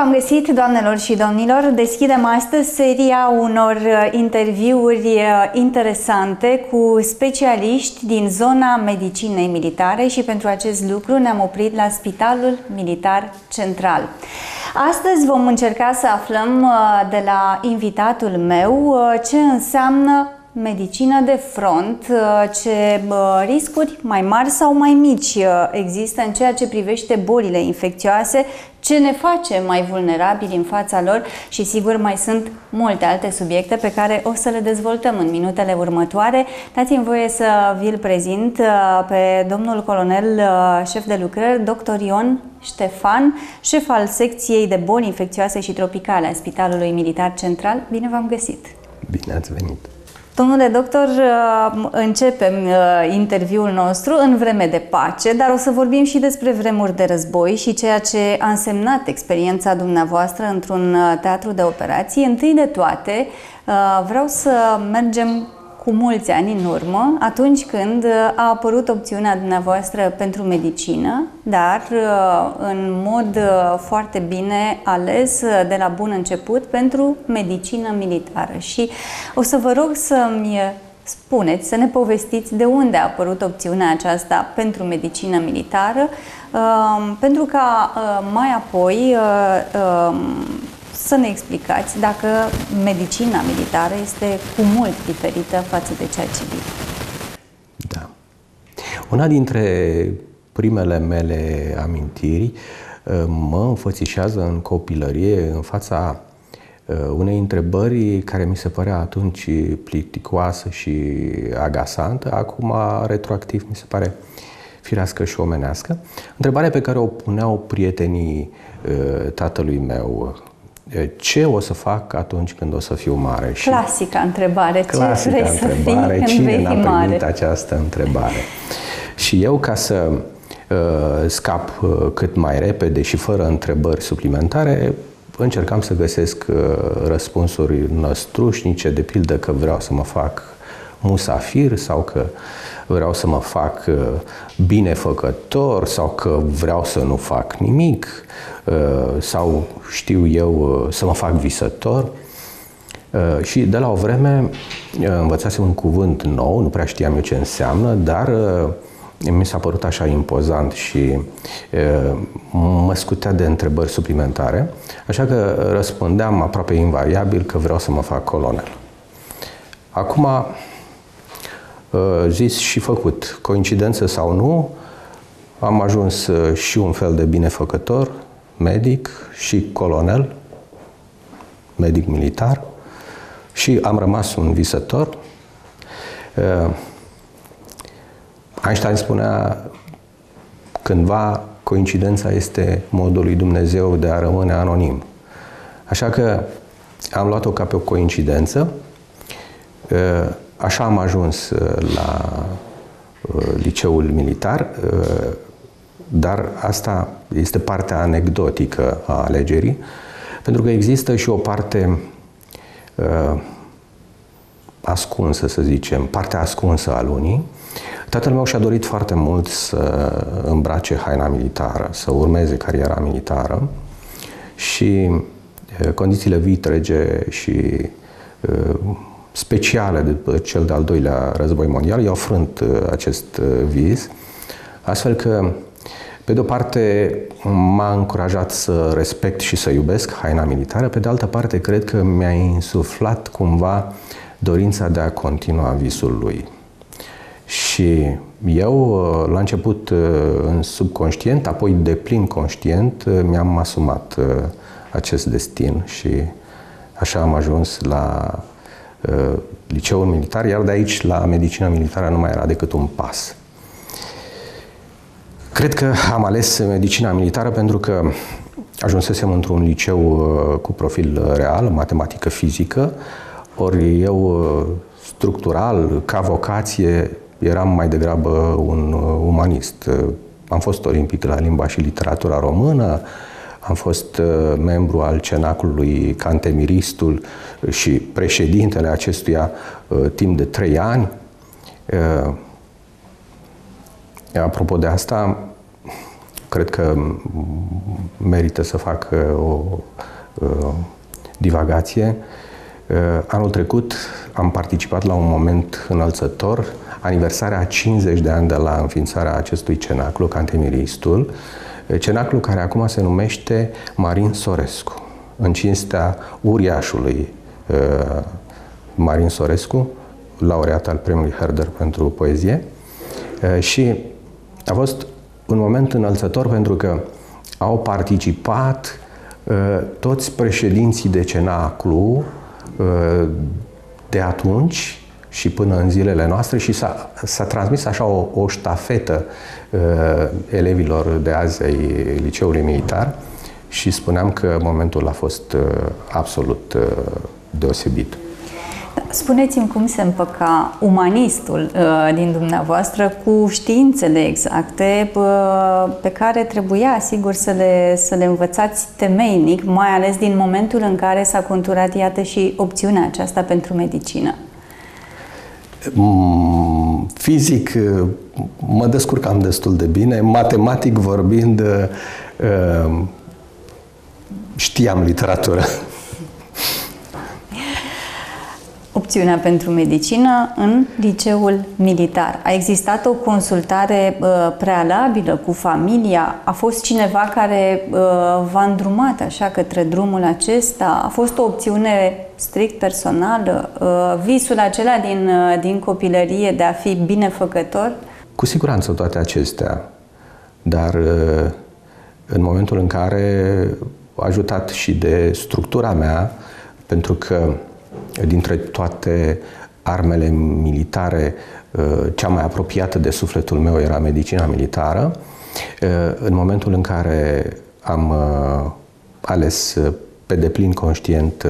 v-am găsit, doamnelor și domnilor! Deschidem astăzi seria unor interviuri interesante cu specialiști din zona medicinei militare și pentru acest lucru ne-am oprit la Spitalul Militar Central. Astăzi vom încerca să aflăm de la invitatul meu ce înseamnă medicină de front, ce riscuri mai mari sau mai mici există în ceea ce privește bolile infecțioase, ce ne face mai vulnerabili în fața lor și sigur mai sunt multe alte subiecte pe care o să le dezvoltăm în minutele următoare. Dați-mi voie să vi-l prezint pe domnul colonel șef de lucrări, dr. Ion Ștefan, șef al secției de boli infecțioase și tropicale a Spitalului Militar Central. Bine v-am găsit! Bine ați venit! Domnule doctor, începem interviul nostru în vreme de pace, dar o să vorbim și despre vremuri de război și ceea ce a însemnat experiența dumneavoastră într-un teatru de operații. Întâi de toate, vreau să mergem cu mulți ani în urmă, atunci când a apărut opțiunea dumneavoastră pentru medicină, dar în mod foarte bine ales de la bun început pentru medicină militară. Și o să vă rog să-mi spuneți, să ne povestiți de unde a apărut opțiunea aceasta pentru medicină militară, pentru ca mai apoi să ne explicați dacă medicina militară este cu mult diferită față de cea civilă. Da. Una dintre primele mele amintiri mă înfățișează în copilărie în fața unei întrebări care mi se părea atunci plicticoasă și agasantă, acum retroactiv mi se pare firească și omenească. Întrebarea pe care o puneau prietenii tatălui meu: ce o să fac atunci când o să fiu mare? Clasica întrebare. Ce vrei să fii când vei fi mare? Cine n-a primit mare? Această întrebare? Și eu, ca să scap cât mai repede și fără întrebări suplimentare, încercam să găsesc răspunsuri năstrușnice, de pildă că vreau să mă fac musafir sau că vreau să mă fac binefăcător sau că vreau să nu fac nimic sau știu eu să mă fac visător. Și de la o vreme învățasem un cuvânt nou, nu prea știam eu ce înseamnă, dar mi s-a părut așa impozant și mă scutea de întrebări suplimentare, așa că răspundeam aproape invariabil că vreau să mă fac colonel. Acum, zis și făcut, coincidență sau nu, am ajuns și un fel de binefăcător, medic și colonel, medic militar, și am rămas un visător. Einstein spunea cândva: coincidența este modul lui Dumnezeu de a rămâne anonim. Așa că am luat-o ca pe o coincidență. Așa am ajuns la liceul militar, dar asta este partea anecdotică a alegerii, pentru că există și o parte ascunsă, să zicem, partea ascunsă a lunii. Tatăl meu și-a dorit foarte mult să îmbrace haina militară, să urmeze cariera militară și condițiile vitrege și speciale după cel de-al doilea război mondial i-au frânt acest vis, astfel că, pe de-o parte, m-a încurajat să respect și să iubesc haina militară, pe de altă parte, cred că mi-a insuflat cumva dorința de a continua visul lui. Și eu, la început în subconștient, apoi de plin conștient, mi-am asumat acest destin și așa am ajuns la liceul militar, iar de aici la medicină militară nu mai era decât un pas. Cred că am ales medicina militară pentru că ajunsesem într-un liceu cu profil real, matematică, fizică, ori eu, structural, ca vocație, eram mai degrabă un umanist. Am fost olimpic la limba și literatura română, am fost membru al Cenaclului Cantemiristul și președintele acestuia timp de 3 ani. Apropo de asta, cred că merită să fac o divagație. Anul trecut am participat la un moment înălțător, aniversarea a 50 de ani de la înființarea acestui cenaclu, Cantemir-Istul, cenaclu care acum se numește Marin Sorescu, în cinstea uriașului Marin Sorescu, laureat al premiului Herder pentru poezie. Și a fost un moment înălțător pentru că au participat toți președinții de cenaclu de atunci și până în zilele noastre și s-a transmis așa o ștafetă elevilor de azi ai Liceului Militar și spuneam că momentul a fost absolut deosebit. Spuneți-mi cum se împăca umanistul din dumneavoastră cu științele exacte pe care trebuia, sigur, să le învățați temeinic, mai ales din momentul în care s-a conturat, iată, și opțiunea aceasta pentru medicină. Fizic mă descurcam destul de bine, matematic vorbind știam literatură. Opțiunea pentru medicină în Liceul Militar. A existat o consultare prealabilă cu familia? A fost cineva care v-a îndrumat așa către drumul acesta? A fost o opțiune strict personală? Visul acela din copilărie de a fi binefăcător? Cu siguranță toate acestea, dar în momentul în care ajutat și de structura mea, pentru că dintre toate armele militare, cea mai apropiată de sufletul meu era medicina militară. În momentul în care am ales pe deplin conștient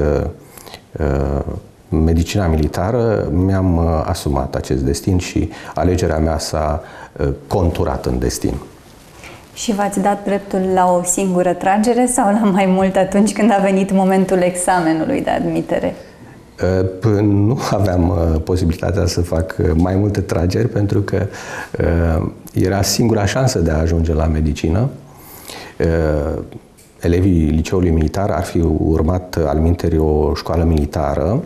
medicina militară, mi-am asumat acest destin și alegerea mea s-a conturat în destin. Și v-ați dat dreptul la o singură tragere sau la mai mult atunci când a venit momentul examenului de admitere? Nu aveam posibilitatea să fac mai multe trageri pentru că era singura șansă de a ajunge la medicină. Elevii Liceului Militar ar fi urmat alminteri o școală militară.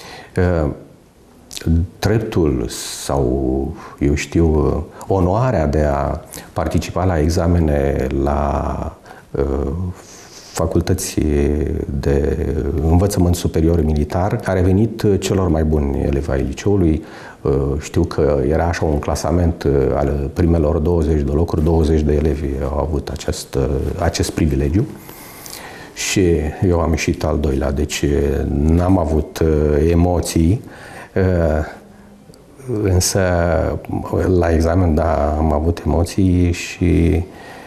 Dreptul sau, eu știu, onoarea de a participa la examene la facultăți de învățământ superior militar a revenit celor mai buni elevi ai liceului. Știu că era așa un clasament al primelor 20 de locuri, 20 de elevi au avut acest privilegiu și eu am ieșit al doilea, deci n-am avut emoții, însă la examen, da, am avut emoții și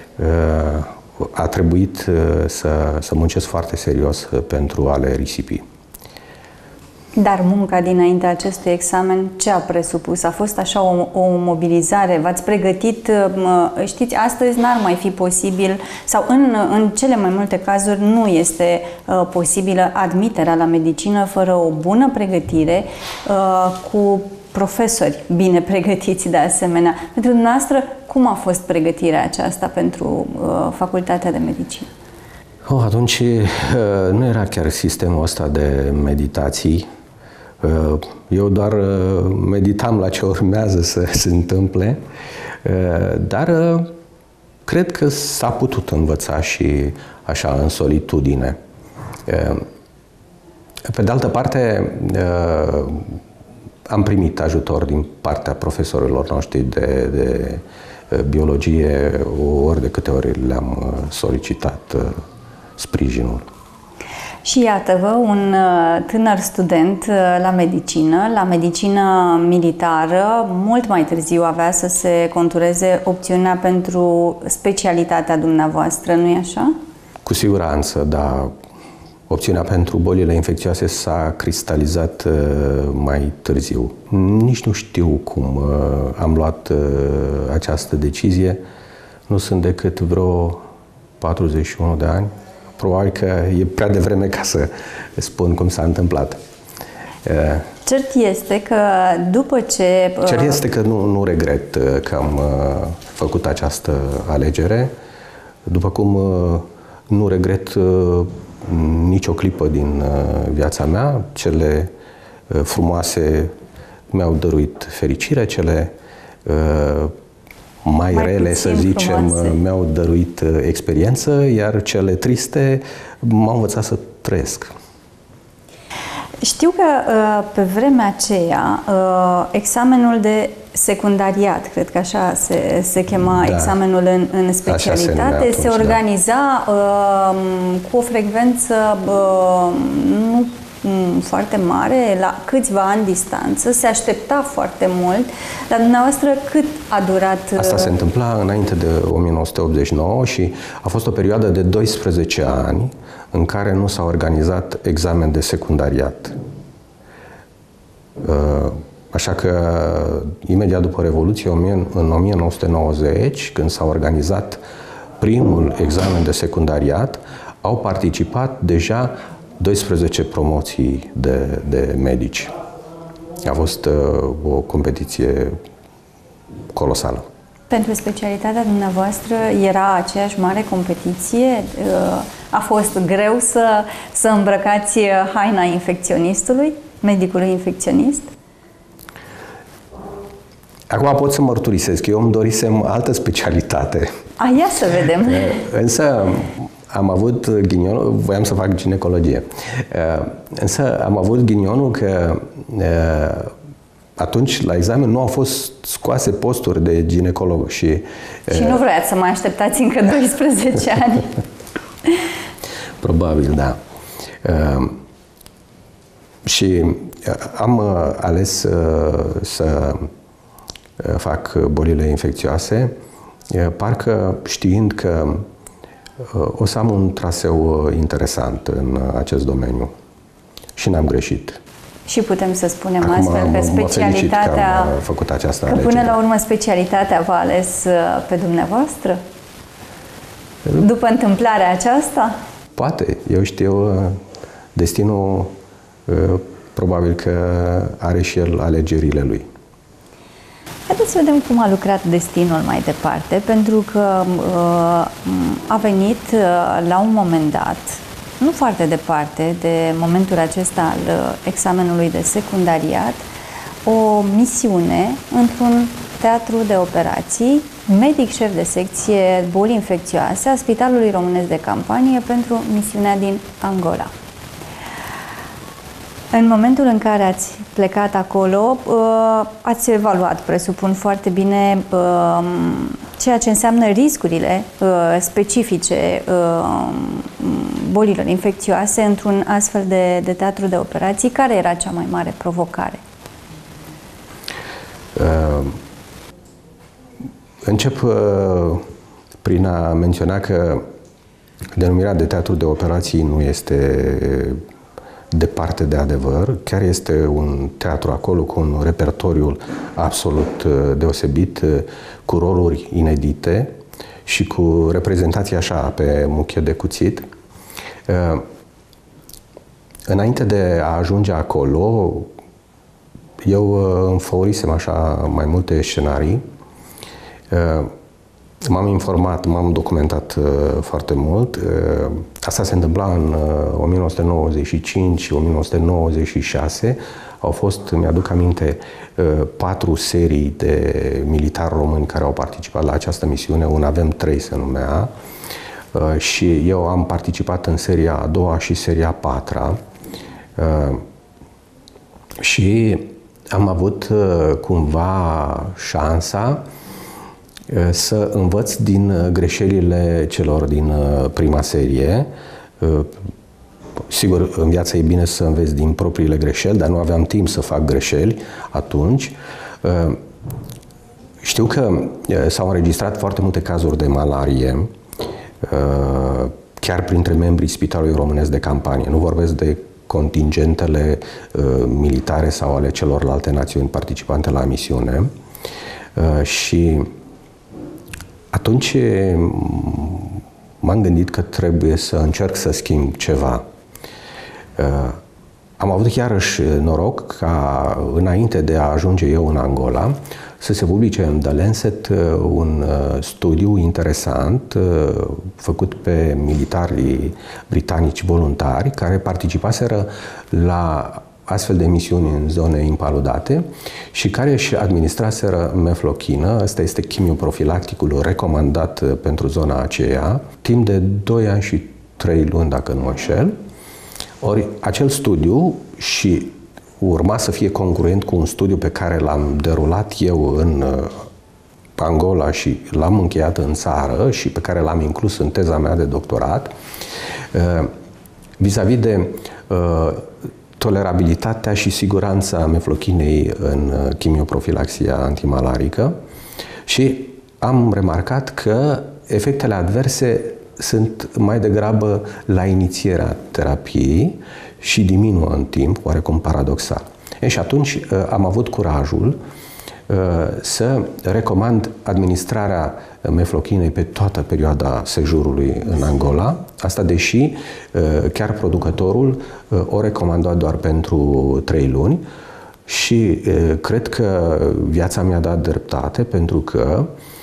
a trebuit să muncesc foarte serios pentru a le risipi. Dar munca dinaintea acestui examen ce a presupus? A fost așa o mobilizare? V-ați pregătit? Știți, astăzi n-ar mai fi posibil sau în cele mai multe cazuri nu este posibilă admiterea la medicină fără o bună pregătire cu profesori bine pregătiți de asemenea. Pentru dumneavoastră, cum a fost pregătirea aceasta pentru Facultatea de Medicină? Atunci nu era chiar sistemul ăsta de meditații. Eu doar meditam la ce urmează să se întâmple, dar cred că s-a putut învăța și așa în solitudine. Pe de altă parte, am primit ajutor din partea profesorilor noștri de biologie ori de câte ori le-am solicitat sprijinul. Și iată-vă, un tânăr student la medicină militară, mult mai târziu avea să se contureze opțiunea pentru specialitatea dumneavoastră, nu-i așa? Cu siguranță, da. Opțiunea pentru bolile infecțioase s-a cristalizat mai târziu. Nici nu știu cum am luat această decizie. Nu sunt decât vreo 41 de ani. Probabil că e prea devreme ca să spun cum s-a întâmplat. Cert este că după ce... Cert este că nu regret că am făcut această alegere. După cum nu regret nicio clipă din viața mea, cele frumoase mi-au dăruit fericire, cele mai rele, să zicem, mi-au dăruit experiență, iar cele triste m-au învățat să trăiesc. Știu că pe vremea aceea examenul de secundariat, cred că așa se chema, da, examenul în specialitate, se organiza cu o frecvență nu foarte mare, la câțiva ani distanță, se aștepta foarte mult. Dar dumneavoastră cât a durat? Asta se întâmpla înainte de 1989 și a fost o perioadă de 12 ani în care nu s-a organizat examen de secundariat. Așa că, imediat după Revoluție, în 1990, când s-a organizat primul examen de secundariat, au participat deja 12 promoții de medici. A fost o competiție colosală. Pentru specialitatea dumneavoastră era aceeași mare competiție? A fost greu să îmbrăcați haina infecționistului, medicului infecționist? Acum pot să mărturisesc, eu îmi dorisem altă specialitate. Ia să vedem! Însă am avut ghinionul, voiam să fac ginecologie, însă am avut ghinionul că atunci, la examen, nu au fost scoase posturi de ginecolog și nu vreați să mai așteptați încă 12 ani? Probabil, da. Și am ales să fac bolile infecțioase, parcă știind că o să am un traseu interesant în acest domeniu. Și n-am greșit. Și putem să spunem astfel că specialitatea, că am făcut această alegere. Până la urmă specialitatea v-a ales pe dumneavoastră? După întâmplarea aceasta? Poate. Eu știu, destinul probabil că are și el alegerile lui. Haideți să vedem cum a lucrat destinul mai departe, pentru că a venit la un moment dat, nu foarte departe de momentul acesta al examenului de secundariat, o misiune într-un teatru de operații, medic șef de secție boli infecțioase a Spitalului Românesc de Campanie pentru misiunea din Angola. În momentul în care ați plecat acolo, ați evaluat, presupun, foarte bine ceea ce înseamnă riscurile specifice bolilor infecțioase într-un astfel de teatru de operații. Care era cea mai mare provocare? Încep prin a menționa că denumirea de teatru de operații nu este departe de adevăr. Chiar este un teatru acolo cu un repertoriu absolut deosebit, cu roluri inedite și cu reprezentații așa pe muchie de cuțit. Înainte de a ajunge acolo, eu îmi favorisem așa mai multe scenarii. M-am informat, m-am documentat foarte mult. Asta se întâmpla în 1995 și 1996. Au fost, mi-aduc aminte, 4 serii de militari români care au participat la această misiune. Un Avem 3 se numea. Și eu am participat în seria a doua și seria a 4-a. Și am avut cumva șansa să învăț din greșelile celor din prima serie. Sigur, în viață e bine să înveți din propriile greșeli, dar nu aveam timp să fac greșeli atunci. Știu că s-au înregistrat foarte multe cazuri de malarie, chiar printre membrii Spitalului Românesc de Campanie. Nu vorbesc de contingentele militare sau ale celorlalte națiuni participante la misiune. Și atunci m-am gândit că trebuie să încerc să schimb ceva. Am avut iarăși noroc ca înainte de a ajunge eu în Angola să se publice în The Lancet un studiu interesant făcut pe militarii britanici voluntari care participaseră la astfel de misiuni în zone impaludate și care își administraseră meflochină, ăsta este chimioprofilacticul recomandat pentru zona aceea, timp de 2 ani și 3 luni, dacă nu mă înșel. Ori acel studiu și urma să fie congruent cu un studiu pe care l-am derulat eu în Angola și l-am încheiat în țară și pe care l-am inclus în teza mea de doctorat, vis-a-vis de tolerabilitatea și siguranța meflochinei în chimioprofilaxia antimalarică și am remarcat că efectele adverse sunt mai degrabă la inițierea terapiei și diminuă în timp, oarecum paradoxal. Și atunci am avut curajul să recomand administrarea meflochinei pe toată perioada sejurului în Angola, asta deși chiar producătorul o recomanda doar pentru 3 luni și cred că viața mi-a dat dreptate pentru că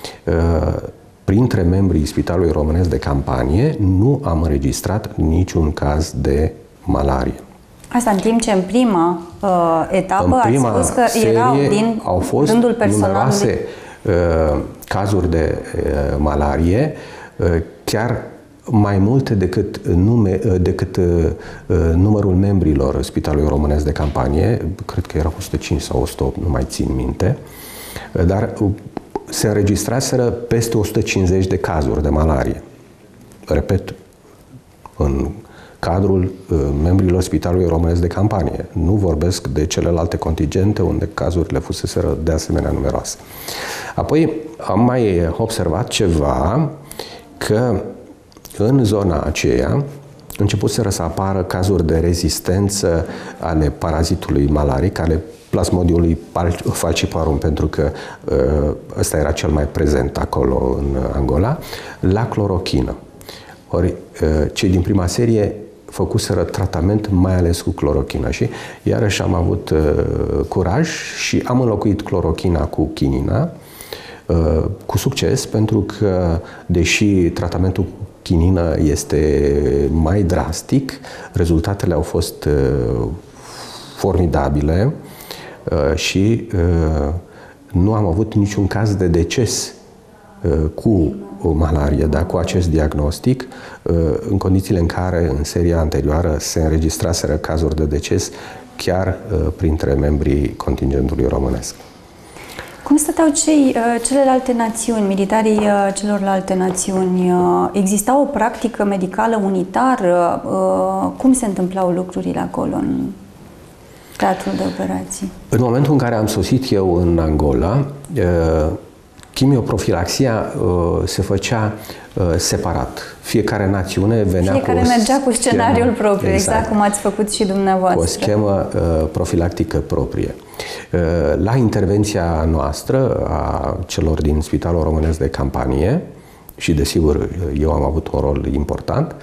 printre membrii Spitalului Românesc de Campanie nu am înregistrat niciun caz de malarie. Asta în timp ce în prima etapă ați spus că erau din au fost rândul personalului numeroase cazuri de malarie, chiar mai multe decât numărul membrilor Spitalului Românesc de Campanie, cred că erau 105 sau 108, nu mai țin minte, dar se înregistraseră peste 150 de cazuri de malarie. Repet, în cadrul membrilor Spitalului Românesc de Campanie. Nu vorbesc de celelalte contingente unde cazurile fuseseră de asemenea numeroase. Apoi am mai observat ceva, că în zona aceea începuseră să apară cazuri de rezistență ale parazitului malaric, ale Plasmodiului falciparum, pentru că ăsta era cel mai prezent acolo în Angola, la clorochină. Ori cei din prima serie făcuseră tratament mai ales cu clorochină și iarăși am avut curaj și am înlocuit clorochina cu chinina cu succes, pentru că deși tratamentul cu chinină este mai drastic, rezultatele au fost formidabile și nu am avut niciun caz de deces cu malarie, dar cu acest diagnostic, în condițiile în care în seria anterioară se înregistraseră cazuri de deces chiar printre membrii contingentului românesc. Cum stăteau celelalte națiuni, militarii celorlalte națiuni? Exista o practică medicală unitară? Cum se întâmplau lucrurile acolo în teatrul de operații? În momentul în care am sosit eu în Angola, chimioprofilaxia se făcea separat. Fiecare națiune venea mergea cu scenariul propriu, exact cum ați făcut și dumneavoastră. Cu o schemă profilactică proprie. La intervenția noastră, a celor din Spitalul Românesc de Campanie, și desigur eu am avut un rol important,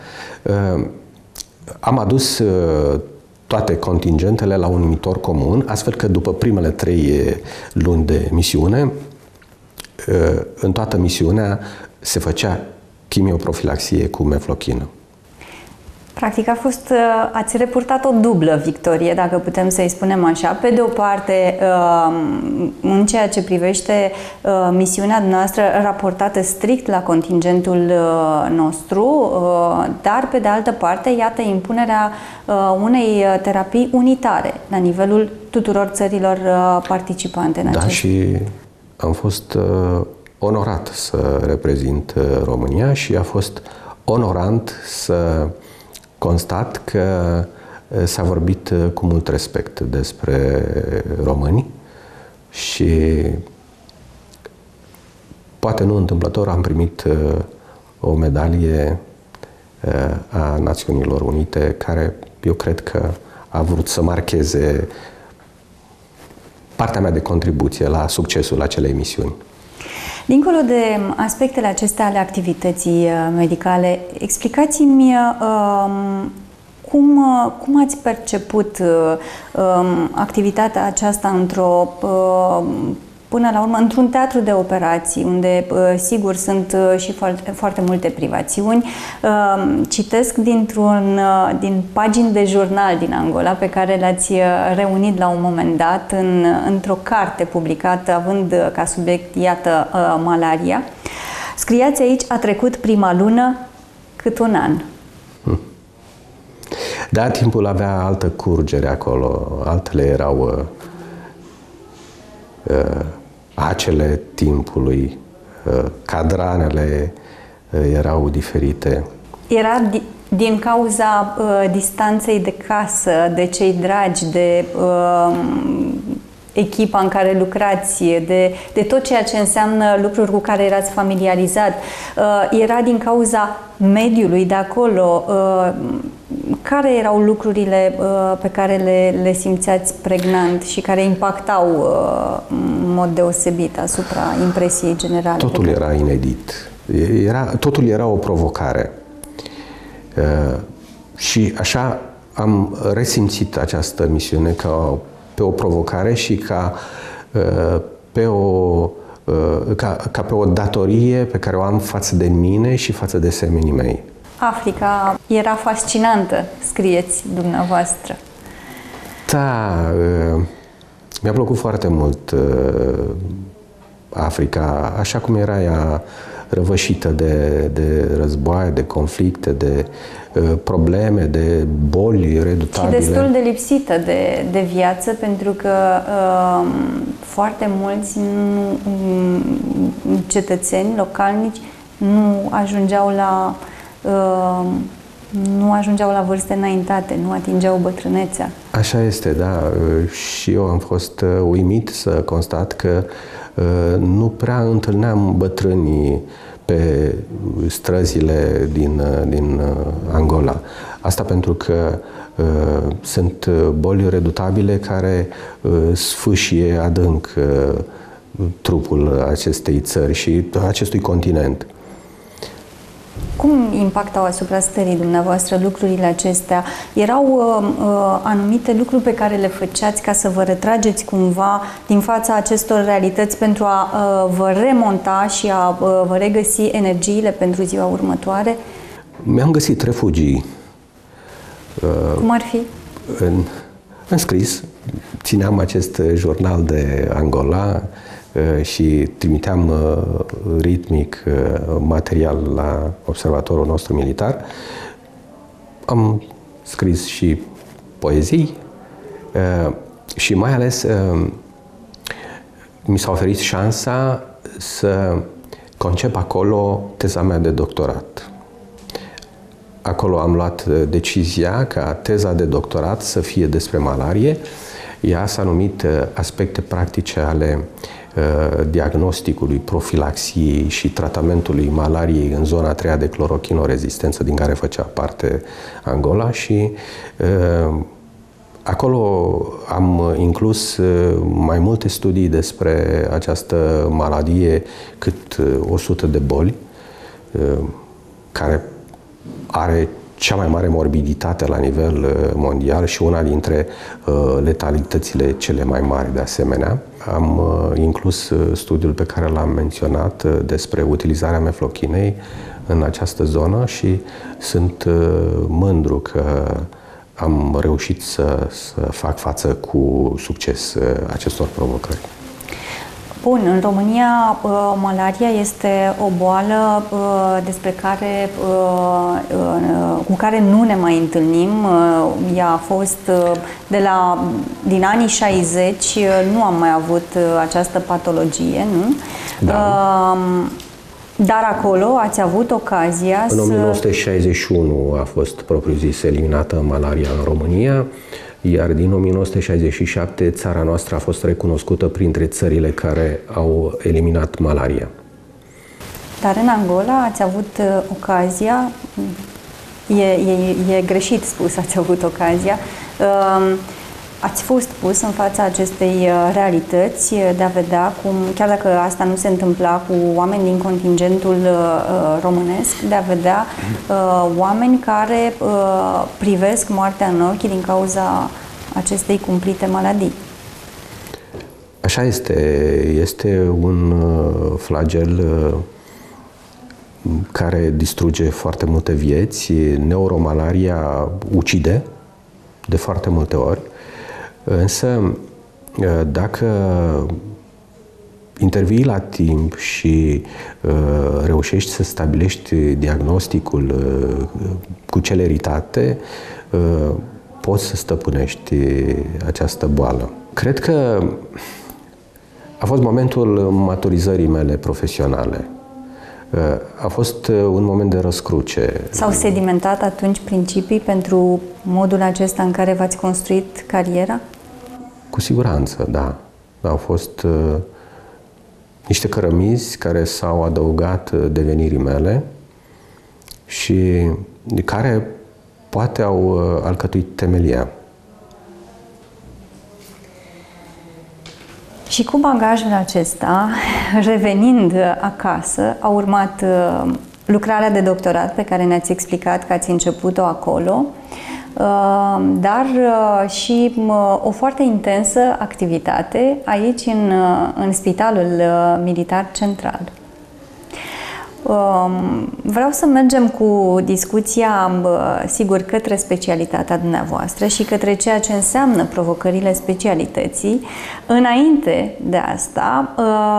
am adus toate contingentele la un numitor comun, astfel că după primele 3 luni de misiune, în toată misiunea se făcea chimioprofilaxie cu meflochină. Practic ați reportat o dublă victorie, dacă putem să-i spunem așa. Pe de o parte, în ceea ce privește misiunea noastră raportată strict la contingentul nostru, dar pe de altă parte, iată, impunerea unei terapii unitare la nivelul tuturor țărilor participante în acest. Da, și am fost onorat să reprezint România și a fost onorant să constat că s-a vorbit cu mult respect despre români și poate nu întâmplător am primit o medalie a Națiunilor Unite care eu cred că a vrut să marcheze partea mea de contribuție la succesul acelei misiuni. Dincolo de aspectele acestea ale activității medicale, explicați-mi cum ați perceput activitatea aceasta într-o până la urmă, într-un teatru de operații, unde, sigur, sunt și foarte multe privațiuni, citesc din pagini de jurnal din Angola, pe care le-ați reunit la un moment dat într-o carte publicată, având ca subiect, iată, malaria. Scriați aici: a trecut prima lună cât un an. Da, timpul avea altă curgere acolo, altele erau acele timpului, cadranele erau diferite. Era din cauza distanței de casă, de cei dragi, de echipa în care lucrați, de tot ceea ce înseamnă lucruri cu care erați familiarizat. Era din cauza mediului de acolo. Care erau lucrurile pe care le simțeați pregnant și care impactau în mod deosebit asupra impresiei generale? Totul era inedit. Totul era o provocare. Și așa am resimțit această misiune ca pe o provocare și ca pe o datorie pe care o am față de mine și față de semenii mei. Africa era fascinantă, scrieți dumneavoastră. Da, mi-a plăcut foarte mult Africa, așa cum era ea răvășită de războaie, de conflicte, de probleme, de boli redutabile. Și destul de lipsită de viață, pentru că foarte mulți cetățeni localnici nu ajungeau la vârste înaintate, nu atingeau bătrânețea. Așa este, da. Și eu am fost uimit să constat că nu prea întâlneam bătrânii pe străzile din Angola. Asta pentru că sunt boli redutabile care sfâșie adânc trupul acestei țări și acestui continent. Cum impactau asupra stării dumneavoastră lucrurile acestea? Erau anumite lucruri pe care le făceați ca să vă retrageți cumva din fața acestor realități pentru a vă remonta și a vă regăsi energiile pentru ziua următoare? Mi-am găsit refugii. Cum ar fi? În scris. Țineam acest jurnal de Angola și trimiteam ritmic material la observatorul nostru militar. Am scris și poezii și mai ales mi s-a oferit șansa să concep acolo teza mea de doctorat. Acolo am luat decizia ca teza de doctorat să fie despre malarie. Ea s-a numit aspecte practice ale diagnosticului, profilaxiei și tratamentului malariei în zona a treia de clorochinorezistență, din care făcea parte Angola, și acolo am inclus mai multe studii despre această maladie, cât 100 de boli, care are cea mai mare morbiditate la nivel mondial și una dintre letalitățile cele mai mari de asemenea. Am inclus studiul pe care l-am menționat despre utilizarea meflochinei în această zonă și sunt mândru că am reușit să fac față cu succes acestor provocări. Bun, în România malaria este o boală cu care nu ne mai întâlnim. Ea a fost din anii 60, nu am mai avut această patologie, nu? Da. Dar acolo ați avut ocazia În 1961 a fost propriu-zis eliminată malaria în România, iar din 1967 țara noastră a fost recunoscută printre țările care au eliminat malaria. Dar în Angola ați avut ocazia, e greșit spus, ați avut ocazia, ați fost pus în fața acestei realități de a vedea cum, chiar dacă asta nu se întâmpla cu oameni din contingentul românesc, de a vedea oameni care privesc moartea în ochi din cauza acestei cumplite maladii. Așa este. Este un flagel care distruge foarte multe vieți. Neuromalaria ucide de foarte multe ori. Însă, dacă intervii la timp și reușești să stabilești diagnosticul cu celeritate, poți să stăpânești această boală. Cred că a fost momentul maturizării mele profesionale. A fost un moment de răscruce. S-au sedimentat atunci principii pentru modul acesta în care v-ați construit cariera? Cu siguranță, da. Au fost niște cărămizi care s-au adăugat devenirii mele și care poate au alcătuit temelia. Și cu bagajul acesta, revenind acasă, a urmat lucrarea de doctorat pe care ne-ați explicat că ați început-o acolo, dar și o foarte intensă activitate aici în Spitalul Militar Central. Vreau să mergem cu discuția, sigur, către specialitatea dumneavoastră și către ceea ce înseamnă provocările specialității. Înainte de asta,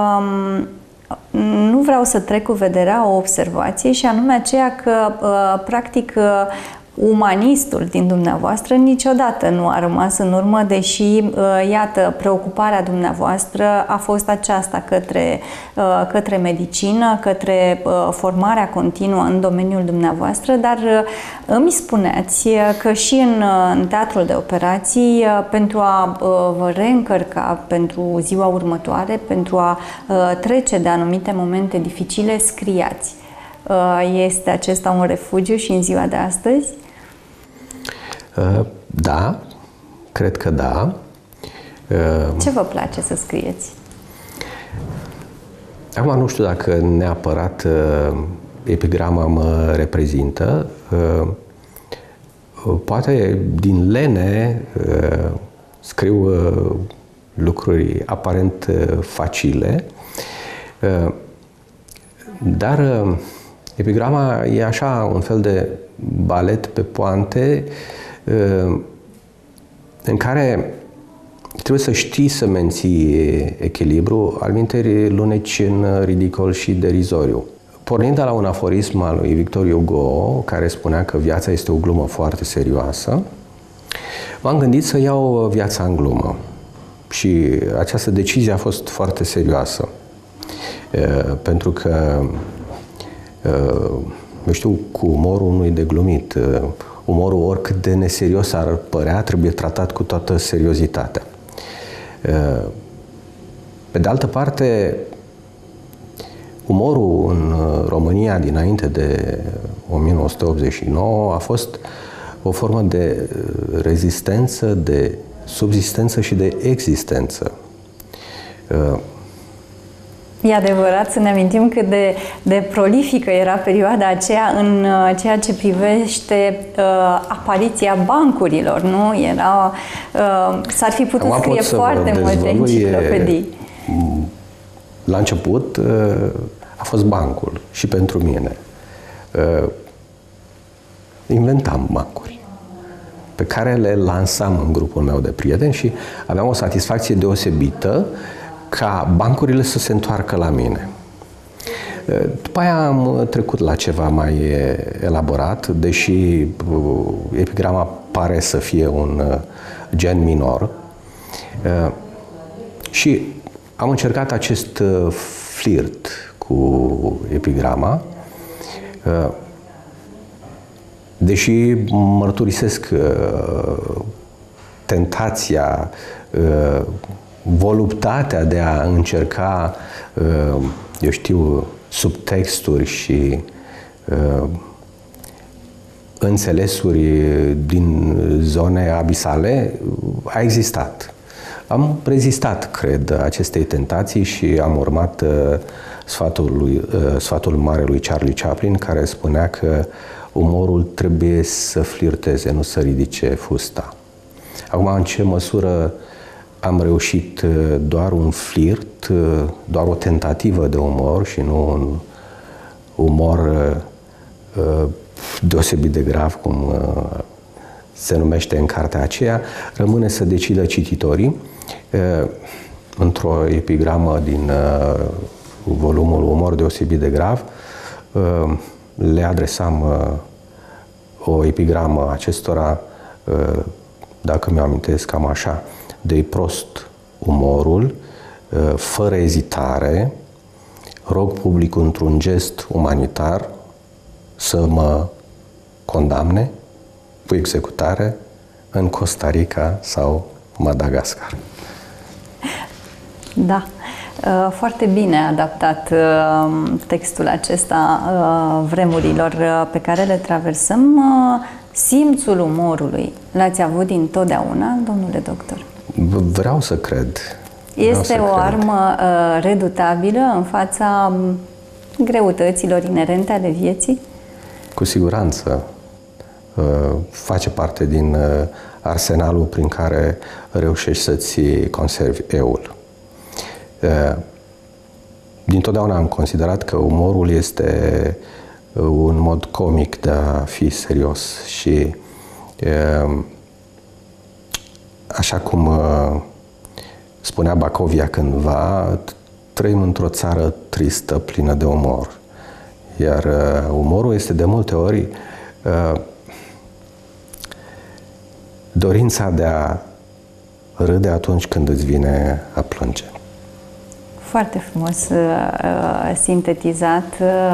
nu vreau să trec cu vederea o observație și anume aceea că, practic, umanistul din dumneavoastră niciodată nu a rămas în urmă, deși, iată, preocuparea dumneavoastră a fost aceasta către medicină, către formarea continuă în domeniul dumneavoastră, dar îmi spuneați că și în teatrul de operații, pentru a vă reîncărca pentru ziua următoare, pentru a trece de anumite momente dificile, scriați. Este acesta un refugiu și în ziua de astăzi? Da, cred că da. Ce vă place să scrieți? Acum nu știu dacă neapărat epigrama mă reprezintă. Poate din lene scriu lucruri aparent facile, dar epigrama e așa un fel de balet pe poante în care trebuie să știi să menții echilibru, altminteri luneci în ridicol și derizoriu. Pornind de la un aforism al lui Victor Hugo, care spunea că viața este o glumă foarte serioasă, m-am gândit să iau viața în glumă. Și această decizie a fost foarte serioasă. Pentru că, eu știu, cu umorul nu-i de glumit. Umorul, oricât de neserios ar părea, trebuie tratat cu toată seriozitatea. Pe de altă parte, umorul în România dinainte de 1989 a fost o formă de rezistență, de subzistență și de existență. E adevărat, să ne amintim cât de prolifică era perioada aceea în ceea ce privește apariția bancurilor, nu? S-ar fi putut scrie foarte multe enciclopedii. La început a fost bancul și pentru mine. Inventam bancuri pe care le lansam în grupul meu de prieteni și aveam o satisfacție deosebită ca bancurile să se întoarcă la mine. După aia am trecut la ceva mai elaborat, deși epigrama pare să fie un gen minor. Și am încercat acest flirt cu epigrama, deși mărturisesc tentația, voluptatea de a încerca, eu știu, subtexturi și înțelesuri din zone abisale, a existat. Am rezistat, cred, acestei tentații și am urmat sfatul marelui Charlie Chaplin, care spunea că umorul trebuie să flirteze, nu să ridice fusta. Acum, în ce măsură am reușit doar un flirt, doar o tentativă de umor și nu un umor deosebit de grav, cum se numește în cartea aceea, rămâne să decidă cititorii. Într-o epigramă din volumul Umor deosebit de grav, le adresam o epigramă acestora, dacă mi-o amintesc cam așa: de-i prost umorul, fără ezitare, rog publicul într-un gest umanitar să mă condamne cu executare în Costa Rica sau Madagascar. Da, foarte bine adaptat textul acesta vremurilor pe care le traversăm. Simțul umorului l-ați avut dintotdeauna, domnule doctor? Vreau să cred. Este o armă redutabilă în fața greutăților inerente ale vieții? Cu siguranță. Face parte din arsenalul prin care reușești să-ți conservi eul. Dintotdeauna am considerat că umorul este un mod comic de a fi serios și așa cum spunea Bacovia cândva, trăim într-o țară tristă, plină de umor. Iar umorul este de multe ori dorința de a râde atunci când îți vine a plânge. Foarte frumos sintetizat.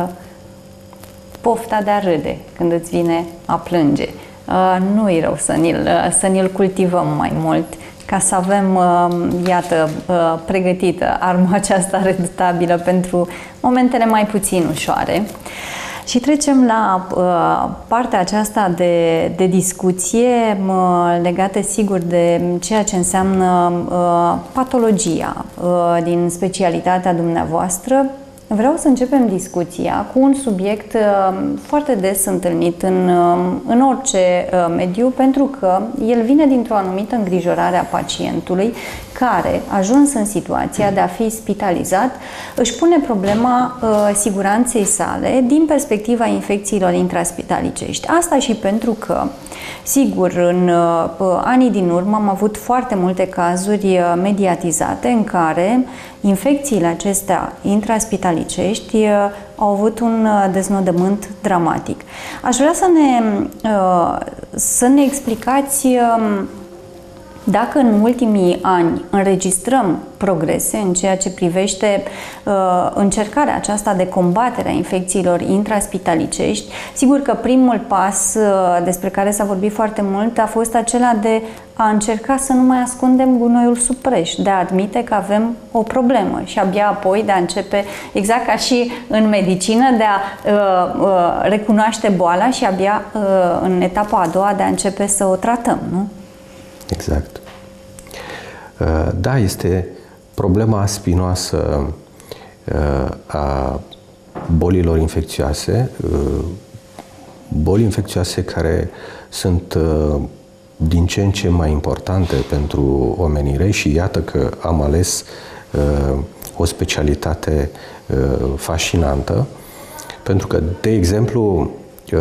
Pofta de a râde când îți vine a plânge. Nu-i rău să ni-l cultivăm mai mult, ca să avem, iată, pregătită arma aceasta redutabilă pentru momentele mai puțin ușoare. Și trecem la partea aceasta de discuție legată, sigur, de ceea ce înseamnă patologia din specialitatea dumneavoastră. Vreau să începem discuția cu un subiect foarte des întâlnit în orice mediu, pentru că el vine dintr-o anumită îngrijorare a pacientului care, ajuns în situația de a fi spitalizat, își pune problema siguranței sale din perspectiva infecțiilor intraspitalicești. Asta și pentru că, sigur, în anii din urmă am avut foarte multe cazuri mediatizate în care infecțiile acestea intraspitalicești au avut un deznodământ dramatic. Aș vrea să ne explicați dacă în ultimii ani înregistrăm progrese în ceea ce privește încercarea aceasta de combatere a infecțiilor intraspitalicești. Sigur că primul pas despre care s-a vorbit foarte mult a fost acela de a încerca să nu mai ascundem gunoiul sub preș, de a admite că avem o problemă și abia apoi de a începe, exact ca și în medicină, de a recunoaște boala și abia în etapa a doua de a începe să o tratăm, nu? Exact. Da, este problema spinoasă a bolilor infecțioase, boli infecțioase care sunt din ce în ce mai importante pentru omenire și iată că am ales o specialitate fascinantă, pentru că, de exemplu,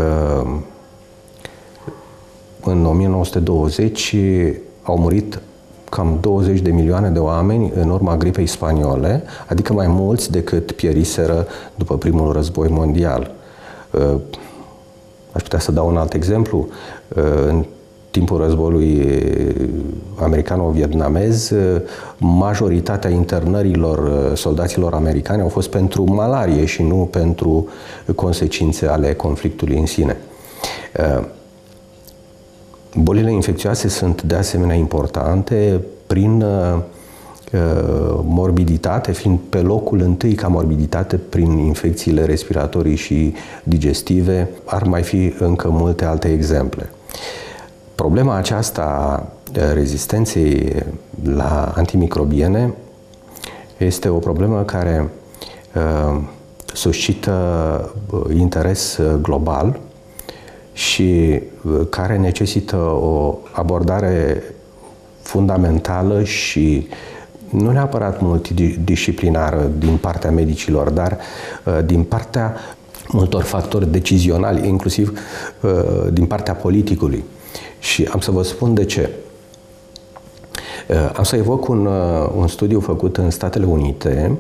în 1920 au murit cam 20 de milioane de oameni în urma gripei spaniole, adică mai mulți decât pieriseră după primul război mondial. Aș putea să dau un alt exemplu. În timpul războiului americano-vietnamez, majoritatea internărilor soldaților americani au fost pentru malarie și nu pentru consecințe ale conflictului în sine. Bolile infecțioase sunt de asemenea importante prin morbiditate, fiind pe locul întâi ca morbiditate prin infecțiile respiratorii și digestive. Ar mai fi încă multe alte exemple. Problema aceasta a rezistenței la antimicrobiene este o problemă care suscită interes global și care necesită o abordare fundamentală și nu neapărat multidisciplinară din partea medicilor, dar din partea multor factori decizionali, inclusiv din partea politicului. Și am să vă spun de ce. Am să evoc un studiu făcut în Statele Unite,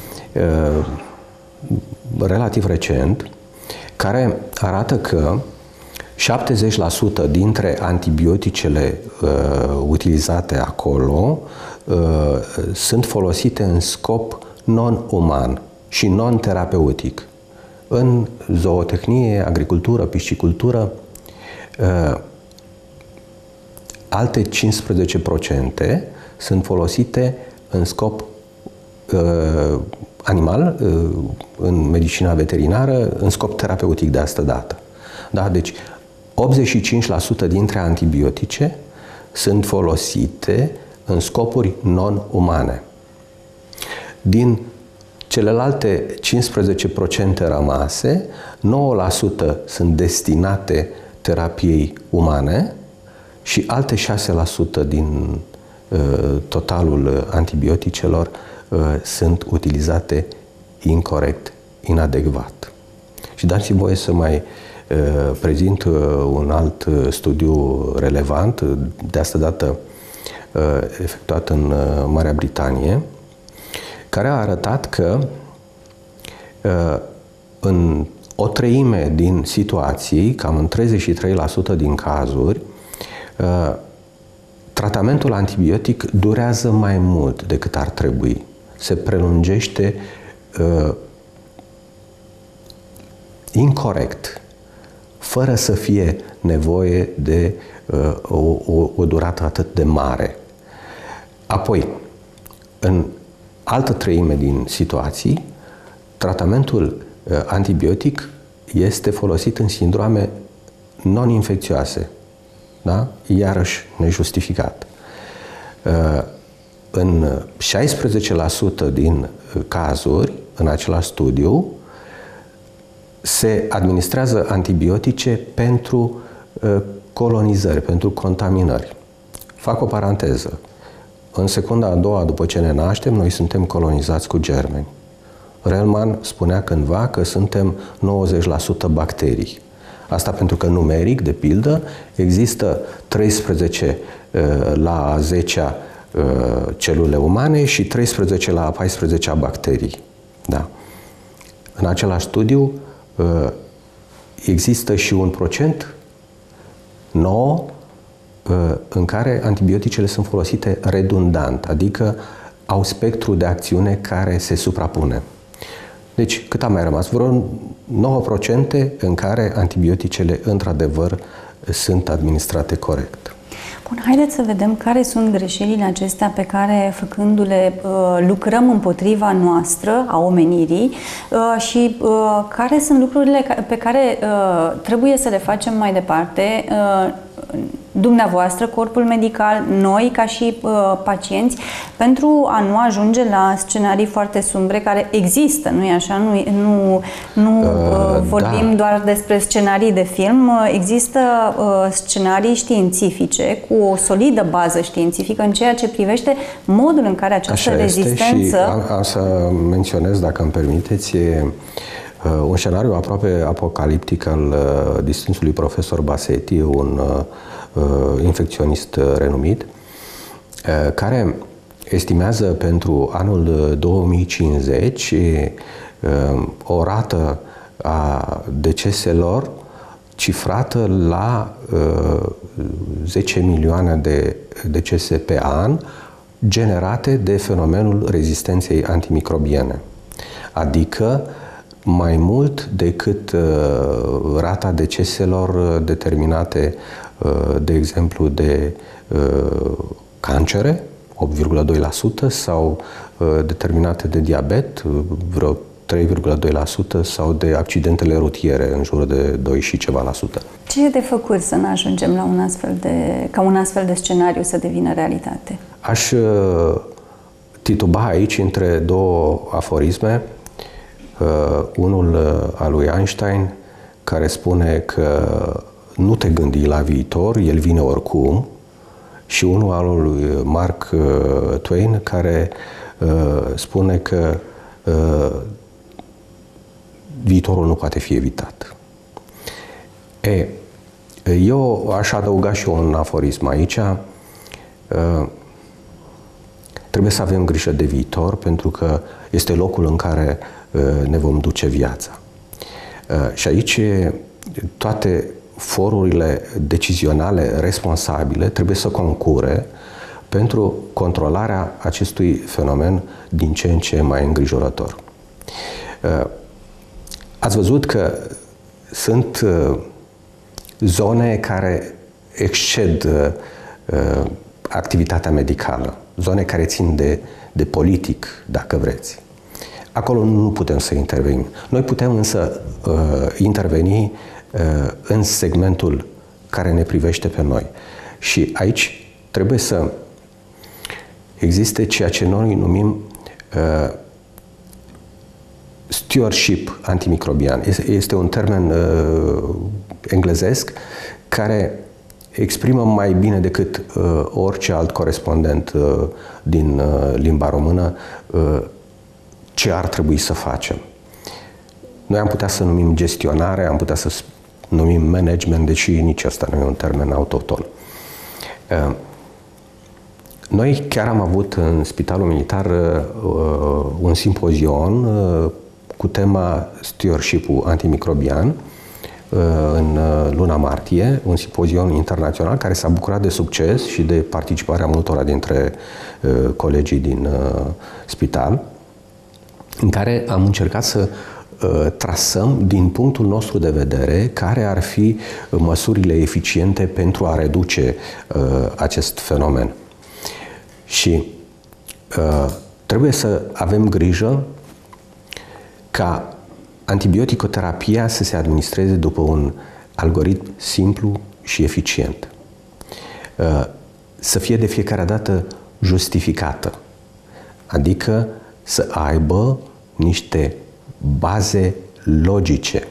relativ recent, care arată că 70% dintre antibioticele utilizate acolo sunt folosite în scop non-uman și non-terapeutic. În zootehnie, agricultură, piscicultură, alte 15% sunt folosite în scop animal, în medicina veterinară, în scop terapeutic de asta dată. Da? Deci, 85% dintre antibiotice sunt folosite în scopuri non-umane. Din celelalte 15% rămase, 9% sunt destinate terapiei umane și alte 6% din totalul antibioticelor sunt utilizate incorect, inadecvat. Și dați-mi voie să mai prezint un alt studiu relevant, de asta dată efectuat în Marea Britanie, care a arătat că în o treime din situații, cam în 33% din cazuri, tratamentul antibiotic durează mai mult decât ar trebui. Se prelungește incorect, fără să fie nevoie de o durată atât de mare. Apoi, în altă treime din situații, tratamentul antibiotic este folosit în sindroame non-infecțioase. Da? Iarăși nejustificat. În 16% din cazuri, în același studiu, se administrează antibiotice pentru colonizări, pentru contaminări. Fac o paranteză. În secunda a doua, după ce ne naștem, noi suntem colonizați cu germeni. Rellman spunea cândva că suntem 90% bacterii. Asta pentru că numeric, de pildă, există 13 la a 10-a celule umane și 13 la a 14-a bacterii. Da. În același studiu există și un procent 9 în care antibioticele sunt folosite redundant, adică au spectru de acțiune care se suprapune. Deci, cât a mai rămas? Vreo 9% în care antibioticele, într-adevăr, sunt administrate corect. Bun, haideți să vedem care sunt greșelile acestea pe care, făcându-le, lucrăm împotriva noastră, a omenirii, și care sunt lucrurile pe care trebuie să le facem mai departe, dumneavoastră, corpul medical, noi ca și pacienți, pentru a nu ajunge la scenarii foarte sumbre care există, nu-i așa? Nu vorbim doar despre scenarii de film, există scenarii științifice cu o solidă bază științifică în ceea ce privește modul în care această rezistență... Și am să menționez, dacă îmi permiteți, un scenariu aproape apocaliptic al distinsului profesor Bassetti, un infecționist renumit, care estimează pentru anul 2050 o rată a deceselor cifrată la 10 milioane de decese pe an generate de fenomenul rezistenței antimicrobiene. Adică mai mult decât rata deceselor determinate, de exemplu, de cancere, 8,2%, sau determinate de diabet, vreo 3,2%, sau de accidentele rutiere, în jur de 2 și ceva la sută. Ce e de făcut să nu ajungem la ca un astfel de scenariu să devină realitate? Aș tituba aici între două aforisme. Unul al lui Einstein, care spune că nu te gândi la viitor, el vine oricum, și unul al lui Mark Twain, care spune că viitorul nu poate fi evitat. Eu aș adăuga și un aforism aici. Trebuie să avem grijă de viitor, pentru că este locul în care ne vom duce viața. Și aici toate forurile decizionale responsabile trebuie să concure pentru controlarea acestui fenomen din ce în ce mai îngrijorător. Ați văzut că sunt zone care exced activitatea medicală, zone care țin de politic, dacă vreți. Acolo nu putem să intervenim. Noi putem însă interveni în segmentul care ne privește pe noi. Și aici trebuie să existe ceea ce noi numim stewardship antimicrobian. Este un termen englezesc care exprimă mai bine decât orice alt corespondent din limba română ce ar trebui să facem. Noi am putea să numim gestionare, am putea să numim management, deși nici asta nu e un termen autohton. Noi chiar am avut în Spitalul Militar un simpozion cu tema stewardship-ul antimicrobian în luna martie, un simpozion internațional care s-a bucurat de succes și de participarea multora dintre colegii din spital, în care am încercat să trasăm din punctul nostru de vedere care ar fi măsurile eficiente pentru a reduce acest fenomen. Și trebuie să avem grijă ca antibioticoterapia să se administreze după un algoritm simplu și eficient. Să fie de fiecare dată justificată, adică să aibă niște baze logice,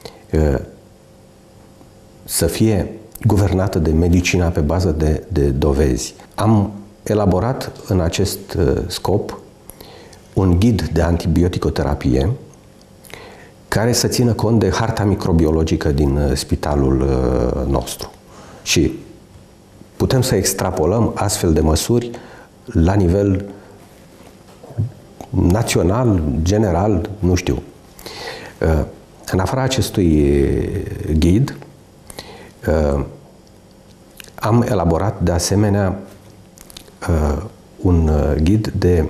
să fie guvernată de medicina pe bază de dovezi. Am elaborat în acest scop un ghid de antibioticoterapie care să țină cont de harta microbiologică din spitalul nostru. Și putem să extrapolăm astfel de măsuri la nivel național, general, nu știu. În afara acestui ghid, am elaborat de asemenea un ghid de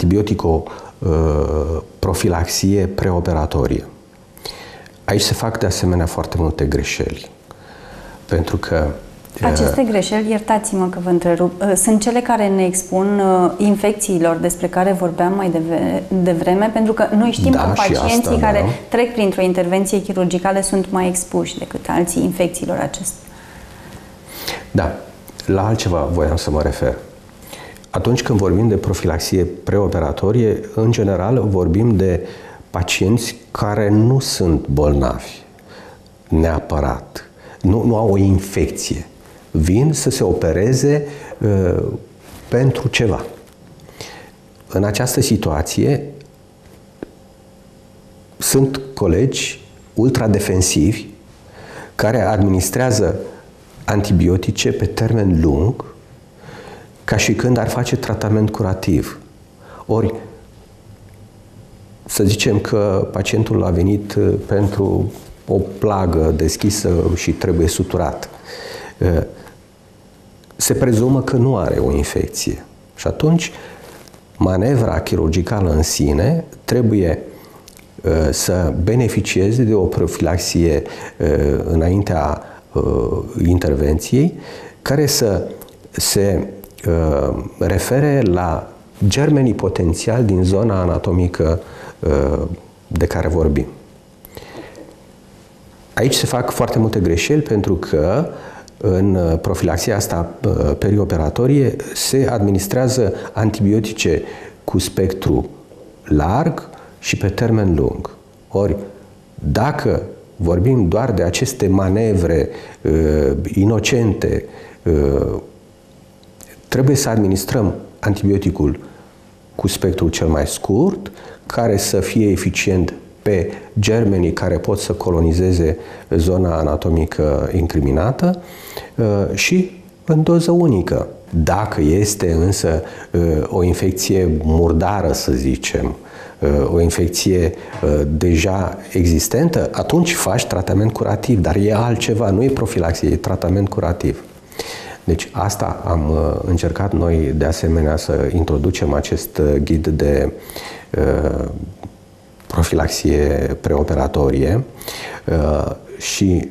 antibiotico-profilaxie preoperatorie. Aici se fac de asemenea foarte multe greșeli, pentru că aceste greșeli, iertați-mă că vă întrerup, sunt cele care ne expun infecțiilor despre care vorbeam mai devreme, pentru că noi știm că pacienții care trec printr-o intervenție chirurgicală sunt mai expuși decât alții infecțiilor acestea. Da, la altceva voiam să mă refer. Atunci când vorbim de profilaxie preoperatorie, în general vorbim de pacienți care nu sunt bolnavi neapărat, nu au o infecție. Vin să se opereze pentru ceva. În această situație sunt colegi ultradefensivi care administrează antibiotice pe termen lung, ca și când ar face tratament curativ. Ori, să zicem că pacientul a venit pentru o plagă deschisă și trebuie suturat. Se prezumă că nu are o infecție. Și atunci, manevra chirurgicală în sine trebuie să beneficieze de o profilaxie înaintea intervenției, care să se refere la germenii potențiali din zona anatomică de care vorbim. Aici se fac foarte multe greșeli, pentru că în profilaxia asta perioperatorie se administrează antibiotice cu spectru larg și pe termen lung. Ori, dacă vorbim doar de aceste manevre inocente trebuie să administrăm antibioticul cu spectrul cel mai scurt, care să fie eficient pe germenii care pot să colonizeze zona anatomică incriminată și în doză unică. Dacă este însă o infecție murdară, să zicem, o infecție deja existentă, atunci faci tratament curativ, dar e altceva, nu e profilaxie, e tratament curativ. Deci asta am încercat noi de asemenea să introducem acest ghid de profilaxie preoperatorie și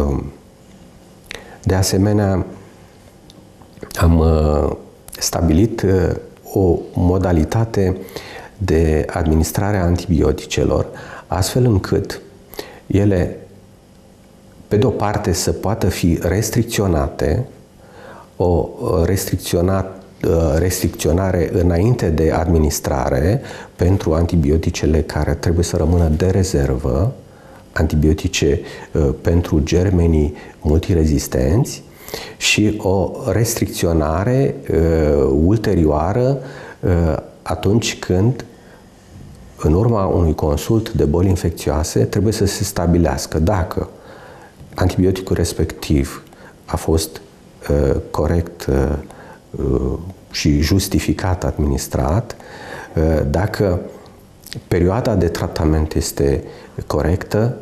de asemenea am stabilit o modalitate de administrare a antibioticelor, astfel încât ele, pe de o parte, să poată fi restricționate, o restricționare înainte de administrare pentru antibioticele care trebuie să rămână de rezervă, antibiotice pentru germenii multirezistenți, și o restricționare ulterioară atunci când, în urma unui consult de boli infecțioase, trebuie să se stabilească dacă antibioticul respectiv a fost corect și justificat administrat, dacă perioada de tratament este corectă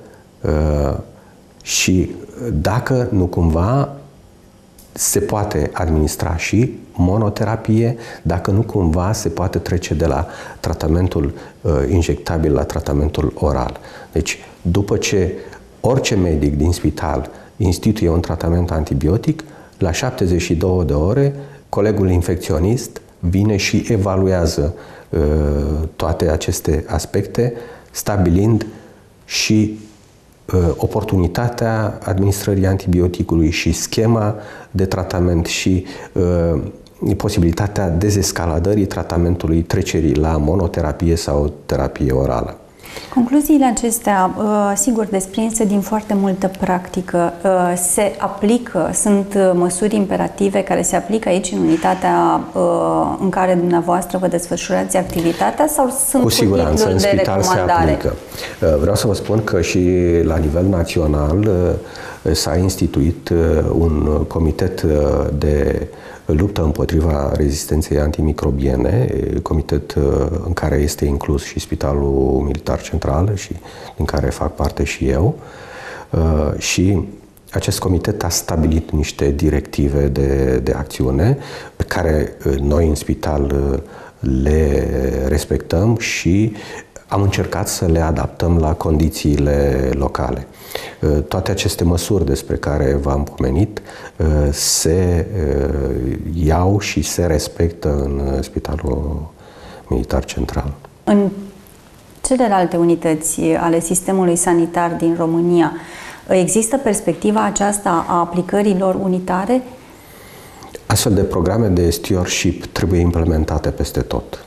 și dacă nu cumva se poate administra și monoterapie, dacă nu cumva se poate trece de la tratamentul injectabil la tratamentul oral. Deci, după ce orice medic din spital instituie un tratament antibiotic, la 72 de ore, colegul infecționist vine și evaluează toate aceste aspecte, stabilind și oportunitatea administrării antibioticului și schema de tratament și posibilitatea dezescaladării tratamentului, trecerii la monoterapie sau terapie orală. Concluziile acestea, sigur, desprinse din foarte multă practică, se aplică, sunt măsuri imperative care se aplică aici în unitatea în care dumneavoastră vă desfășurați activitatea sau sunt cu siguranță în spital se aplică. Vreau să vă spun că și la nivel național s-a instituit un comitet de luptă împotriva rezistenței antimicrobiene, comitet în care este inclus și Spitalul Militar Central și din care fac parte și eu. Și acest comitet a stabilit niște directive de acțiune pe care noi în spital le respectăm și am încercat să le adaptăm la condițiile locale. Toate aceste măsuri despre care v-am pomenit se iau și se respectă în Spitalul Militar Central. În celelalte unități ale sistemului sanitar din România, există perspectiva aceasta a aplicărilor unitare? Astfel de programe de stewardship trebuie implementate peste tot.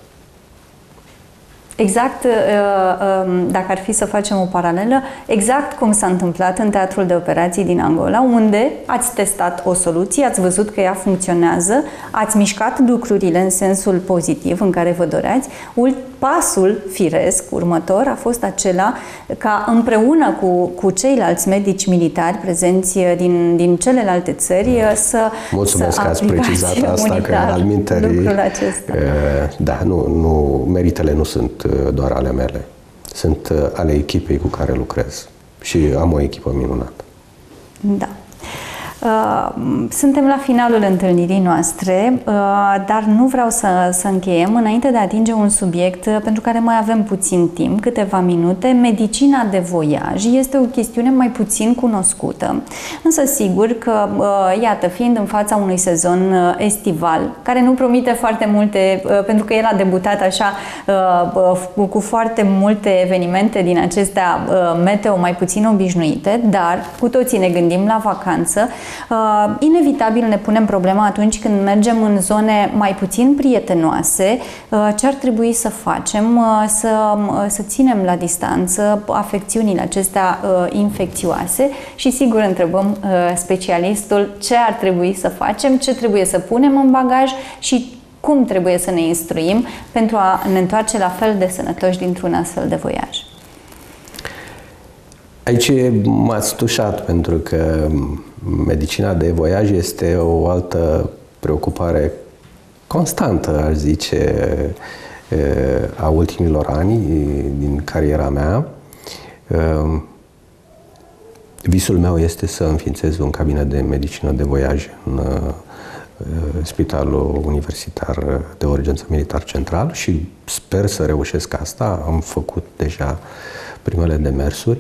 Exact, dacă ar fi să facem o paralelă, exact cum s-a întâmplat în Teatrul de Operații din Angola, unde ați testat o soluție, ați văzut că ea funcționează, ați mișcat lucrurile în sensul pozitiv în care vă doreați. Pasul firesc următor a fost acela ca împreună cu ceilalți medici militari prezenți din celelalte țări să mulțumesc că ați precizat asta, că alminteri, da, nu, meritele nu sunt doar ale mele, sunt ale echipei cu care lucrez și am o echipă minunată. Da. Suntem la finalul întâlnirii noastre, dar nu vreau să încheiem înainte de a atinge un subiect pentru care mai avem puțin timp, câteva minute. Medicina de voiaj este o chestiune mai puțin cunoscută, însă sigur că, iată, fiind în fața unui sezon estival, care nu promite foarte multe, pentru că el a debutat așa cu foarte multe evenimente din acestea meteo mai puțin obișnuite, dar cu toții ne gândim la vacanță. Inevitabil ne punem problema atunci când mergem în zone mai puțin prietenoase, ce ar trebui să facem, să ținem la distanță afecțiunile acestea infecțioase și sigur întrebăm specialistul ce ar trebui să facem, ce trebuie să punem în bagaj și cum trebuie să ne instruim pentru a ne întoarce la fel de sănătoși dintr-un astfel de voiaj. Aici m-ați tușat, pentru că medicina de voiaj este o altă preocupare constantă, aș zice, a ultimilor ani din cariera mea. Visul meu este să înființez un cabinet de medicină de voiaj în Spitalul Universitar de Urgență Militar Central și sper să reușesc asta. Am făcut deja primele demersuri.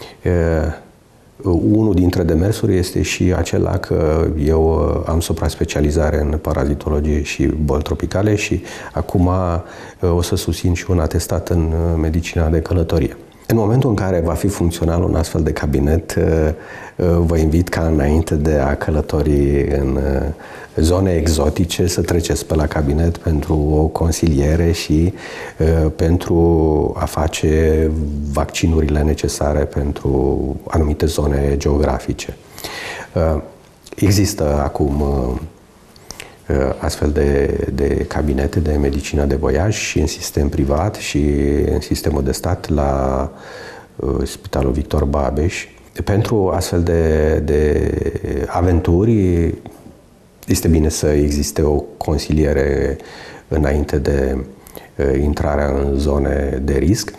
Unul dintre demersuri este și acela că eu am supra-specializare în parazitologie și boli tropicale și acum o să susțin și un atestat în medicina de călătorie. În momentul în care va fi funcțional un astfel de cabinet, vă invit ca înainte de a călători în zone exotice să treceți pe la cabinet pentru o consiliere și pentru a face vaccinurile necesare pentru anumite zone geografice. Există acum astfel de cabinete de medicină de voiaj și în sistem privat și în sistemul de stat la Spitalul Victor Babeș. Pentru astfel de aventuri este bine să existe o consiliere înainte de intrarea în zone de risc.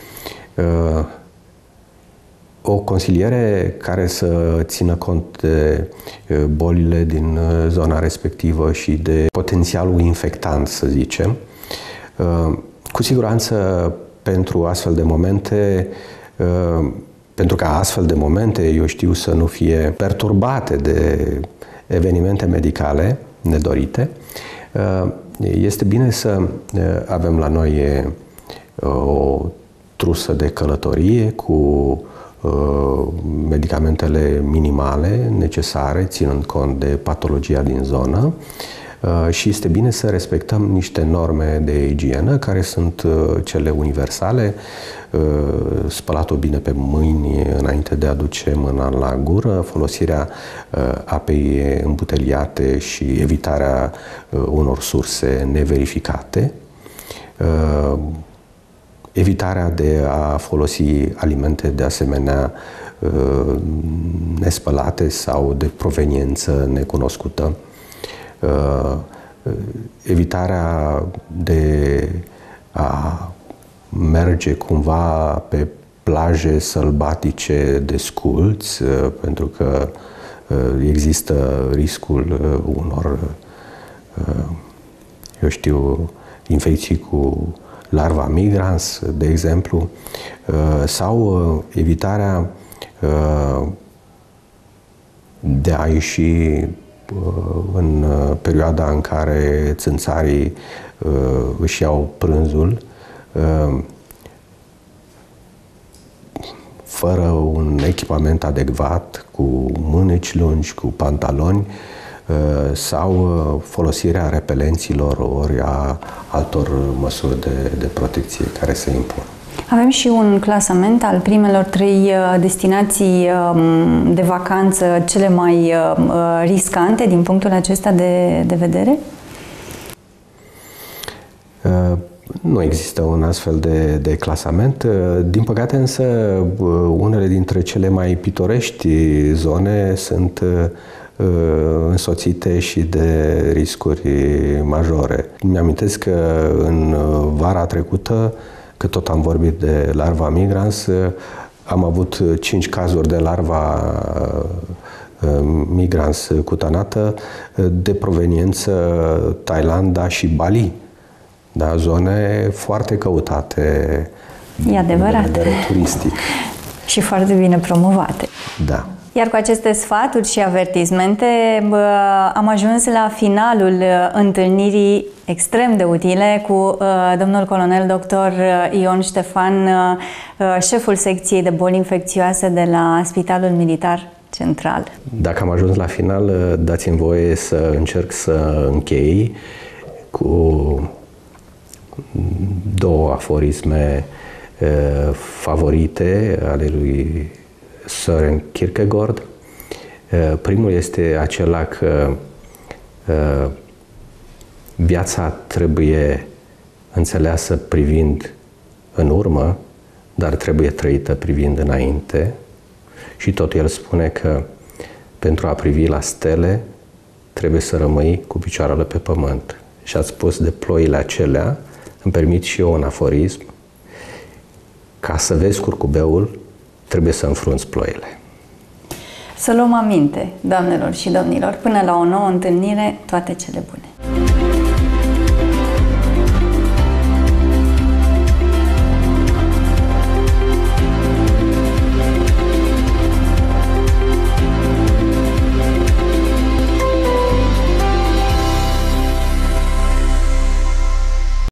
O consiliere care să țină cont de bolile din zona respectivă și de potențialul infectant, să zicem. Cu siguranță, pentru astfel de momente, pentru ca astfel de momente, eu știu, să nu fie perturbate de evenimente medicale nedorite, este bine să avem la noi o trusă de călătorie cu medicamentele minimale necesare, ținând cont de patologia din zonă, și este bine să respectăm niște norme de igienă care sunt cele universale: spălatul bine pe mâini înainte de a duce mâna la gură, folosirea apei îmbuteliate și evitarea unor surse neverificate, evitarea de a folosi alimente de asemenea nespălate sau de proveniență necunoscută, evitarea de a merge cumva pe plaje sălbatice desculți, pentru că există riscul unor, eu știu, infecții cu larva migrans, de exemplu, sau evitarea de a ieși în perioada în care țânțarii își iau prânzul fără un echipament adecvat, cu mâneci lungi, cu pantaloni, sau folosirea repelenților ori a altor măsuri de protecție care se impun. Avem și un clasament al primelor 3 destinații de vacanță cele mai riscante din punctul acesta de vedere? Nu există un astfel de clasament. Din păcate însă, unele dintre cele mai pitorești zone sunt însoțite și de riscuri majore. Mi-amintesc că în vara trecută, că tot am vorbit de larva migrans, am avut 5 cazuri de larva migrans cutanată de proveniență Thailanda și Bali. Da, zone foarte căutate din punct de vedere turistic. Și foarte bine promovate. Da. Iar cu aceste sfaturi și avertismente am ajuns la finalul întâlnirii extrem de utile cu domnul colonel dr. Ion Ștefan, șeful secției de boli infecțioase de la Spitalul Militar central. Dacă am ajuns la final, dați-mi voie să încerc să închei cu două aforisme favorite ale lui Søren Kierkegaard. Primul este acela că viața trebuie înțeleasă privind în urmă, dar trebuie trăită privind înainte. Și tot el spune că pentru a privi la stele trebuie să rămâi cu picioarele pe pământ. Și ați spus de ploile acelea, îmi permit și eu un aforism: ca să vezi curcubeul, trebuie să înfrunți ploile. Să luăm aminte, doamnelor și domnilor, până la o nouă întâlnire, toate cele bune!